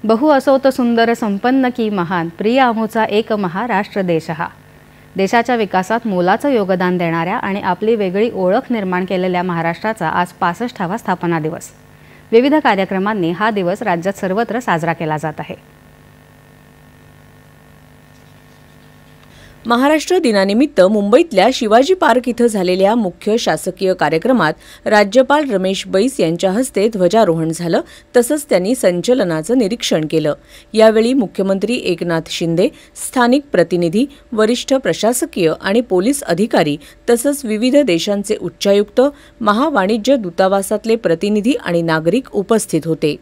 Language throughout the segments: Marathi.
बहु असोत सुंदर संपन्न की महान प्रिय आमोचा एक महाराष्ट्र देश हा। देशाच्या विकासात मोलाचं योगदान देणाऱ्या आणि आपली वेगळी ओळख निर्माण केलेल्या महाराष्ट्राचा आज 65वा स्थापना दिवस। विविध कार्यक्रमांनी हा दिवस राज्यात सर्वत्र साजरा केला जात आहे। महाराष्ट्र दिनानिमित्त मुंबईतल्या शिवाजी पार्क इथं झालेल्या मुख्य शासकीय कार्यक्रमात राज्यपाल रमेश बैस यांच्या हस्ते ध्वजारोहण झालं, तसंच त्यांनी संचलनाचं निरीक्षण केलं। यावेळी मुख्यमंत्री एकनाथ शिंदे, स्थानिक प्रतिनिधी, वरिष्ठ प्रशासकीय आणि पोलीस अधिकारी तसंच विविध देशांचे उच्चायुक्त, महावाणिज्य दूतावासातले प्रतिनिधी आणि नागरिक उपस्थित होते।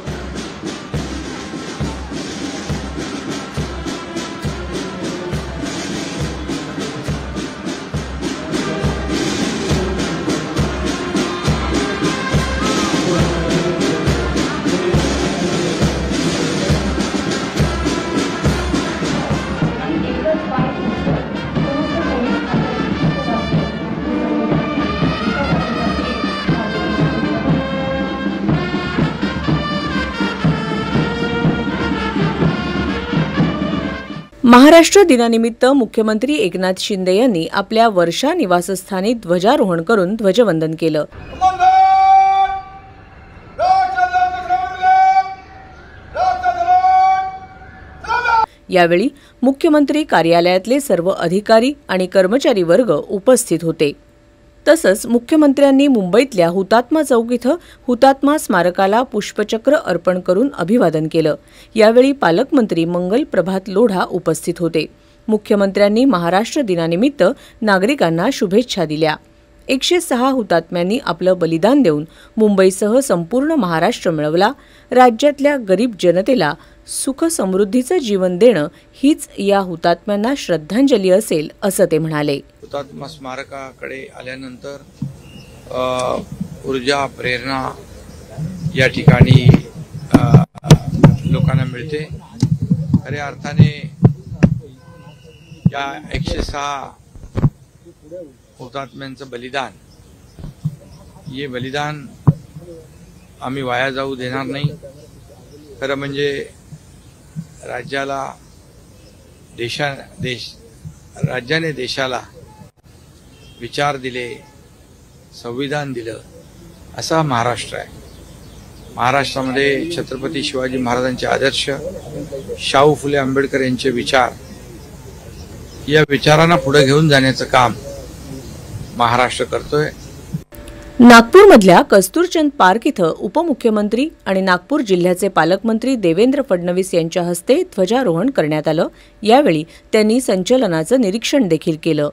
महाराष्ट्र दिनानिमित्त मुख्यमंत्री एकनाथ शिंदे यांनी आपल्या वर्षा निवासस्थानी ध्वजारोहण करून ध्वजवंदन केलं। यावेळी मुख्यमंत्री कार्यालयातले सर्व अधिकारी आणि कर्मचारी वर्ग उपस्थित होते। तसंच मुख्यमंत्र्यांनी मुंबईतल्या हुतात्मा चौक इथं हुतात्मा स्मारकाला पुष्पचक्र अर्पण करून अभिवादन केलं। यावेळी पालकमंत्री मंगल प्रभात लोढा उपस्थित होते। मुख्यमंत्र्यांनी महाराष्ट्र दिनानिमित्त नागरिकांना शुभेच्छा दिल्या। 106 हुतात्म्यांनी आपलं बलिदान देऊन मुंबईसह संपूर्ण महाराष्ट्र मिळवला। राज्यातल्या गरीब जनतेला सुख समृद्धीचं जीवन देणं हीच या हुतात्म्यांना श्रद्धांजली असेल असं ते म्हणाले। हुतात्मा स्मारकाकडे आल्यानंतर ऊर्जा प्रेरणा या ठिकाणी लोकांना मिळते। खऱ्या अर्थाने या 106 हुतात्म्यांचं बलिदान, हे बलिदान आम्ही वाया जाऊ देणार नाही। खरं म्हणजे राज्याला राज्याने देशाला विचार दिले, संविधान दिलं, असा महाराष्ट्र आहे। महाराष्ट्रामध्ये छत्रपती शिवाजी महाराजांचे आदर्श, शाहू फुले आंबेडकर यांचे विचार, या विचारांना पुढे घेऊन जाण्याचं काम महाराष्ट्र करतोय। नागपूरमधल्या कस्तुरचंद पार्क इथं उपमुख्यमंत्री आणि नागपूर जिल्ह्याचे पालकमंत्री देवेंद्र फडणवीस यांच्या हस्ते ध्वजारोहण करण्यात आलं। यावेळी त्यांनी संचलनाचं निरीक्षण देखील केलं।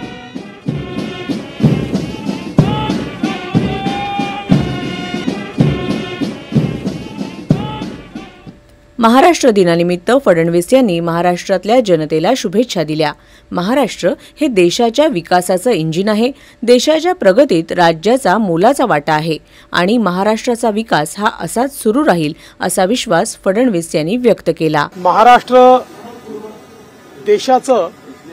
महाराष्ट्र दिनानिमित्त फडणवीस यांनी महाराष्ट्रातल्या जनतेला शुभेच्छा दिल्या। महाराष्ट्र हे देशाच्या विकासाचं इंजिन आहे। देशाच्या प्रगतीत राज्याचा मोलाचा वाटा आहे आणि महाराष्ट्राचा विकास हा असाच सुरू राहील असा विश्वास फडणवीस यांनी व्यक्त केला। महाराष्ट्र देशाचं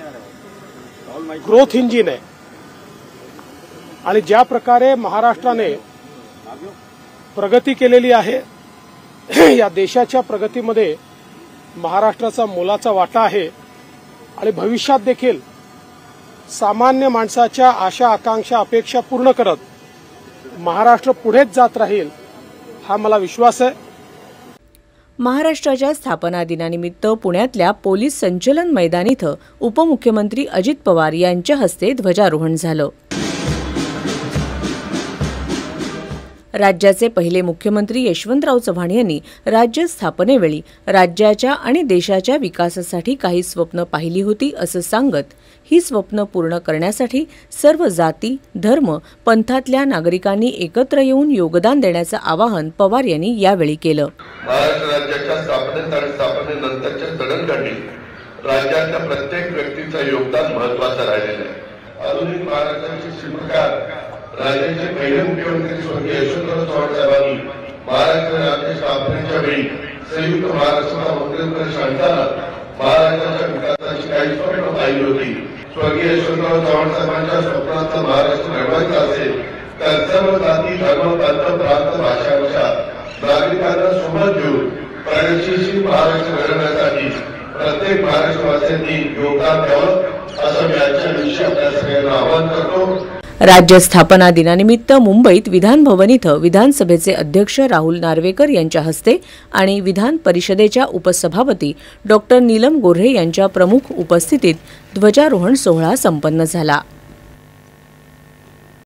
ग्रोथ इंजिन आहे आणि ज्या प्रकारे महाराष्ट्राने प्रगती केलेली आहे, या देशाच्या प्रगतीमध्ये महाराष्ट्राचा मोलाचा वाटा आहे आणि भविष्यात देखील सामान्य माणसाच्या आशा आकांक्षा अपेक्षा पूर्ण करत महाराष्ट्र पुढेच जात राहील हा मला विश्वास आहे। महाराष्ट्राच्या स्थापना दिनानिमित्त पुण्यातल्या पोलीस संचलन मैदान इथं उपमुख्यमंत्री अजित पवार यांच्या हस्ते ध्वजारोहण झालं। राज्याचे पहिले मुख्यमंत्री यशवंतराव चव्हाण यांनी राज्य स्थापनेवेळी राज्याच्या आणि देशाच्या विकासासाठी काही स्वप्न पाहिली होती असं सांगत ही स्वप्न पूर्ण करण्यासाठी सर्व जाती, धर्म, पंथातल्या नागरिकांनी एकत्र येऊन योगदान देण्याचं आवाहन पवार यांनी यावेळी केलं। महाराष्ट्र राज्याच्या स्थापनेत आणि स्थापनेनंतरच्या जडणघडणीत राज्याच्या प्रत्येक व्यक्तीचं योगदान महत्त्वाचं राहिलेलं आहे। आधुनिक महाराष्ट्राचे शिल्पकार राज्याचे पहिले मुख्यमंत्री स्वर्गीय यशवंतराव चव्हाण साहेबांनी महाराष्ट्र राज्य स्थापनेच्या वेळी संयुक्त महाराष्ट्राचा मंत्रिमंडळ आणताना महाराष्ट्राच्या विकासाची काही स्वप्न पाहिली होती। स्वर्गीय यशवंतराव चव्हाण साहेबांच्या स्वप्नात महाराष्ट्र घडवायचा असेल तर सर्व जाती, धर्म, पंथ, प्रांत, भाषांच्या नागरिकांना सोबत घेऊन प्रगतीशील महाराष्ट्र घडवण्यासाठी प्रत्येक महाराष्ट्रवासियांनी योगदान द्यावं असं मी आजच्या दिवशी आपल्या सगळ्यांना आवाहन करतो. राज्य स्थापना दिनानिमित्त मुंबईत विधान भवन इथं विधानसभेचे अध्यक्ष राहुल नार्वेकर यांच्या हस्ते आणि विधान परिषदेच्या उपसभापती डॉक्टर नीलम गोऱ्हे यांच्या प्रमुख उपस्थितीत ध्वजारोहण सोहळा संपन्न झाला.